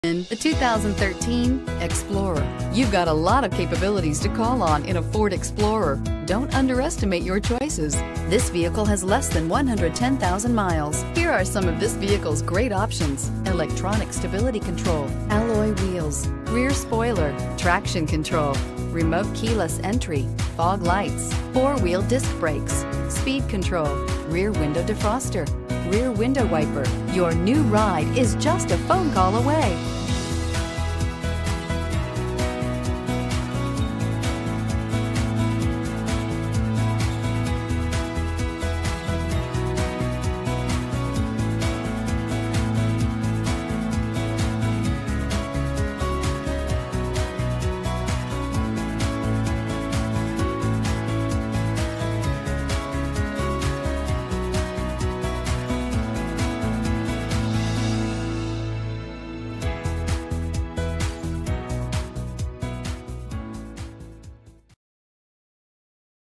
In the 2013 Explorer. You've got a lot of capabilities to call on in a Ford Explorer. Don't underestimate your choices. This vehicle has less than 110,000 miles. Here are some of this vehicle's great options: electronic stability control, alloy wheels, rear spoiler, traction control, remote keyless entry, fog lights, four-wheel disc brakes, speed control, rear window defroster, rear window wiper. Your new ride is just a phone call away.